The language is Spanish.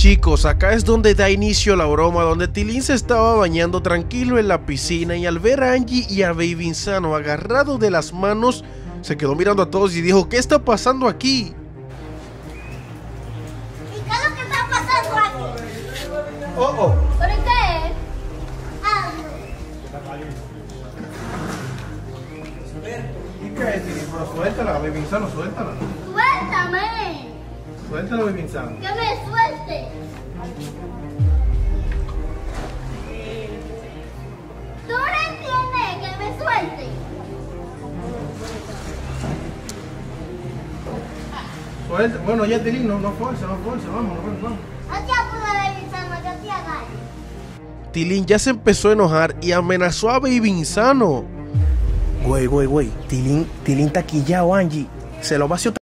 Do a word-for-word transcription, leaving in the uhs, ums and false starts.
Chicos, acá es donde da inicio la broma, donde Tilín se estaba bañando tranquilo en la piscina y al ver a Angie y a Baby Insano agarrado de las manos, se quedó mirando a todos y dijo: ¿qué está pasando aquí? ¿Y qué es lo que está pasando aquí? Oh, oh. ¿Pero qué es? Ah, ¿Y qué es, Tilín? Pero suéltala, Baby Insano, suéltala. suéltame. Suéltala, Baby Insano. Que me suelte. ¿Tú no entiendes que me suelte? Suelta. Bueno, ya Tilín, no, no fuerza, no fuerza, vamos, vamos, vamos. No te acuerdas de mi Insano, yo te agarro. Tilín ya se empezó a enojar y amenazó a Baby Insano. Güey, güey, güey. Tilín, Tilín taquillao, Angie. Se lo vació.